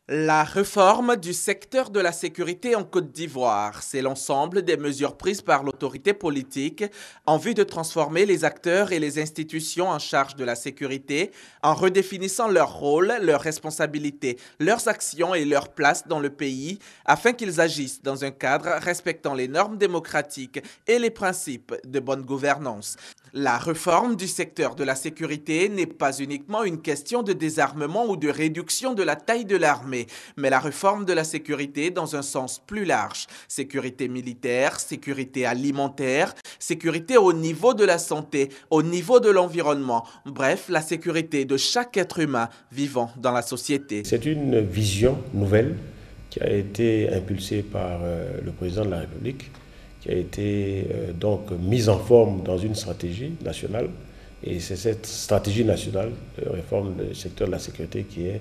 La réforme du secteur de la sécurité en Côte d'Ivoire, c'est l'ensemble des mesures prises par l'autorité politique en vue de transformer les acteurs et les institutions en charge de la sécurité en redéfinissant leur rôle, leurs responsabilités, leurs actions et leur place dans le pays afin qu'ils agissent dans un cadre respectant les normes démocratiques et les principes de bonne gouvernance. La réforme du secteur de la sécurité n'est pas uniquement une question de désarmement ou de réduction de la taille de l'armée, mais la réforme de la sécurité dans un sens plus large. Sécurité militaire, sécurité alimentaire, sécurité au niveau de la santé, au niveau de l'environnement. Bref, la sécurité de chaque être humain vivant dans la société. C'est une vision nouvelle qui a été impulsée par le président de la République, qui a été donc mise en forme dans une stratégie nationale. Et c'est cette stratégie nationale de réforme du secteur de la sécurité qui est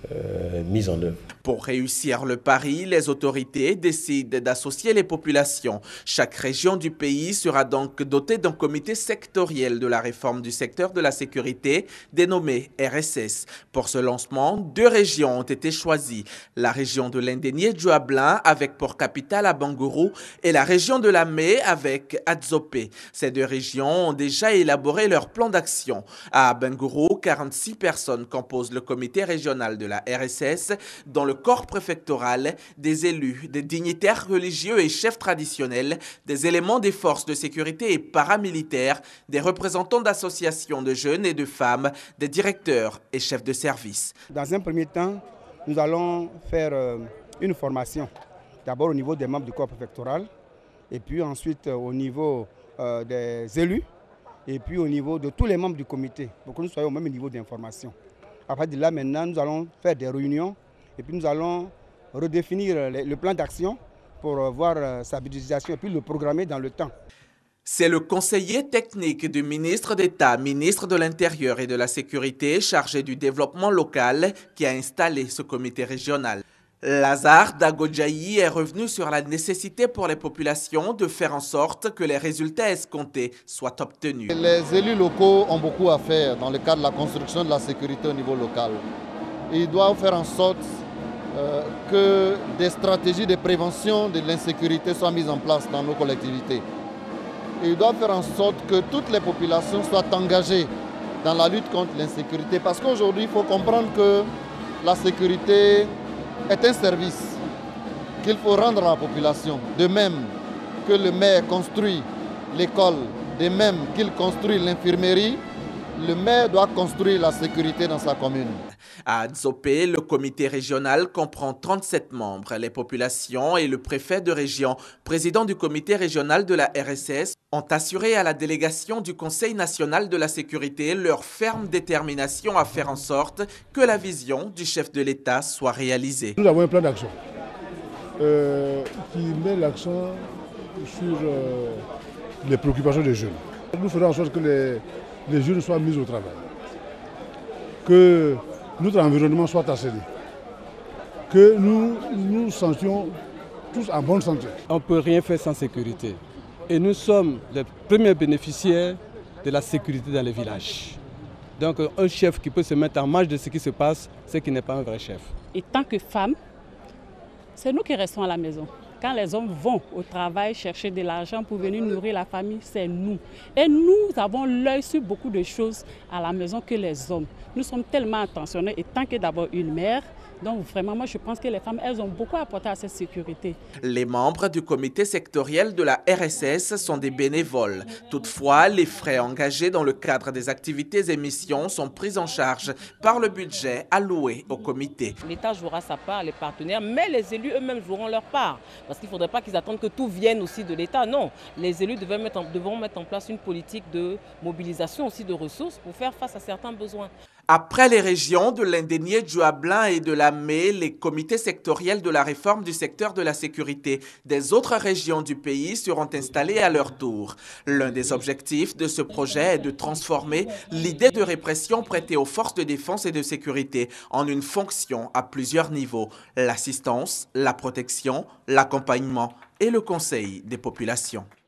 mise en œuvre. Pour réussir le pari, les autorités décident d'associer les populations. Chaque région du pays sera donc dotée d'un comité sectoriel de la réforme du secteur de la sécurité, dénommé RSS. Pour ce lancement, 2 régions ont été choisies. La région de l'Indénié-Djuablin avec pour capitale à Bangourou et la région de Lamé avec Adzopé. Ces 2 régions ont déjà élaboré leur plan d'action. À Bangourou, 46 personnes composent le comité régional de la RSS, dont le corps préfectoral, des élus, des dignitaires religieux et chefs traditionnels, des éléments des forces de sécurité et paramilitaires, des représentants d'associations de jeunes et de femmes, des directeurs et chefs de service. Dans un premier temps, nous allons faire une formation, d'abord au niveau des membres du corps préfectoral, et puis ensuite au niveau des élus, et puis au niveau de tous les membres du comité, pour que nous soyons au même niveau d'information. À partir de là, maintenant, nous allons faire des réunions et puis nous allons redéfinir le plan d'action pour voir sa budgétisation et puis le programmer dans le temps. C'est le conseiller technique du ministre d'État, ministre de l'Intérieur et de la Sécurité, chargé du développement local, qui a installé ce comité régional. Lazare Dagodjaï est revenu sur la nécessité pour les populations de faire en sorte que les résultats escomptés soient obtenus. Les élus locaux ont beaucoup à faire dans le cadre de la construction de la sécurité au niveau local. Ils doivent faire en sorte que des stratégies de prévention de l'insécurité soient mises en place dans nos collectivités. Ils doivent faire en sorte que toutes les populations soient engagées dans la lutte contre l'insécurité. Parce qu'aujourd'hui, il faut comprendre que la sécurité est un service qu'il faut rendre à la population. De même que le maire construit l'école, de même qu'il construit l'infirmerie, le maire doit construire la sécurité dans sa commune. À Adzopé, le comité régional comprend 37 membres. Les populations et le préfet de région, président du comité régional de la RSS, ont assuré à la délégation du Conseil national de la sécurité leur ferme détermination à faire en sorte que la vision du chef de l'État soit réalisée. Nous avons un plan d'action qui met l'accent sur les préoccupations des jeunes. Nous ferons en sorte que les jeunes soient mis au travail, que notre environnement soit assaini, que nous nous sentions tous en bonne santé. On ne peut rien faire sans sécurité. Et nous sommes les premiers bénéficiaires de la sécurité dans les villages. Donc un chef qui peut se mettre en marge de ce qui se passe, c'est qu'il n'est pas un vrai chef. Et tant que femmes, c'est nous qui restons à la maison. Quand les hommes vont au travail chercher de l'argent pour venir nourrir la famille, c'est nous. Et nous avons l'œil sur beaucoup de choses à la maison que les hommes. Nous sommes tellement attentionnés et tant que d'abord une mère, donc vraiment moi je pense que les femmes, elles ont beaucoup apporté à cette sécurité. Les membres du comité sectoriel de la RSS sont des bénévoles. Toutefois, les frais engagés dans le cadre des activités et missions sont pris en charge par le budget alloué au comité. L'État jouera sa part, les partenaires, mais les élus eux-mêmes joueront leur part. Parce qu'il ne faudrait pas qu'ils attendent que tout vienne aussi de l'État. Non, les élus devront mettre en place une politique de mobilisation aussi de ressources pour faire face à certains besoins. Après les régions de l'Indénié-Djuablin et de Lamé, les comités sectoriels de la réforme du secteur de la sécurité des autres régions du pays seront installés à leur tour. L'un des objectifs de ce projet est de transformer l'idée de répression prêtée aux forces de défense et de sécurité en une fonction à plusieurs niveaux: l'assistance, la protection, l'accompagnement et le conseil des populations.